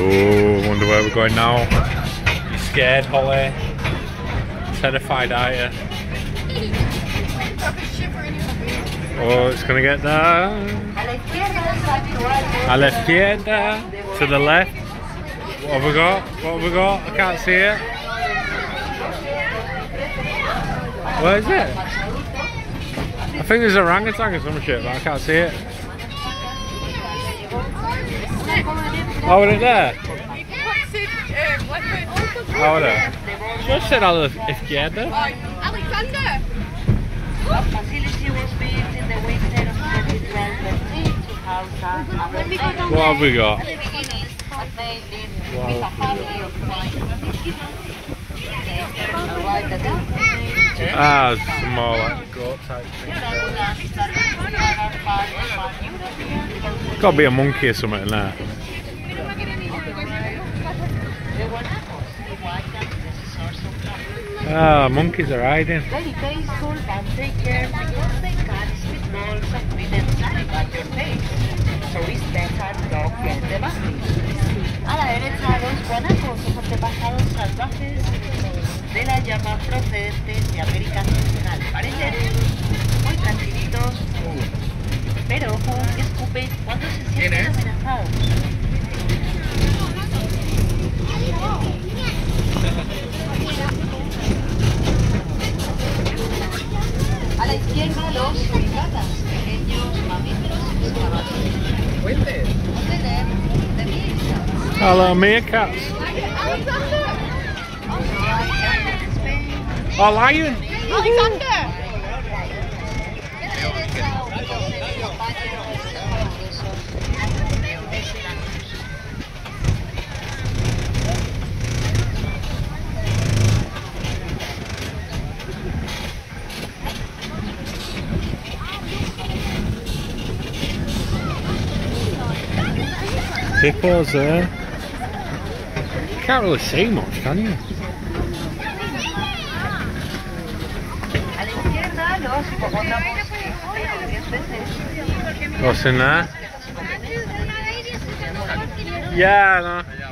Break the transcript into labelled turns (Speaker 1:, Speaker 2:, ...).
Speaker 1: Oh, wonder where we're going now. You scared, Holly? Terrified, are you? Oh, it's gonna get there. A la izquierda. To the left. What have we got? What have we got? I can't see it. Where is it? I think there's a orangutan or some shit, but I can't see it. Oh, is it there? Oh, there. Just said a la izquierda.
Speaker 2: Alexander!
Speaker 3: The facility was built in the winter of 2013 to house
Speaker 1: What have we got? Ah, some more like goat type things. Gotta be a monkey or something in there. Ah, monkeys are hiding.
Speaker 3: Very peaceful and take care because they can spit balls of peanut saliva at your face. So it's better don't get them asleep. A la derecha, los guanacos, los antepasados salvajes de la llama procedentes de América Central. Parecen muy tranquilitos, pero ojo que escupen cuando se sienten amenazados. A la izquierda los primatas, pequeños mamíferos excavadores.
Speaker 1: Hello, meerkats. Oh, lion.
Speaker 2: Alexander!
Speaker 1: Hippos there. Can't really see much, can you? What's in there? Yeah, I know.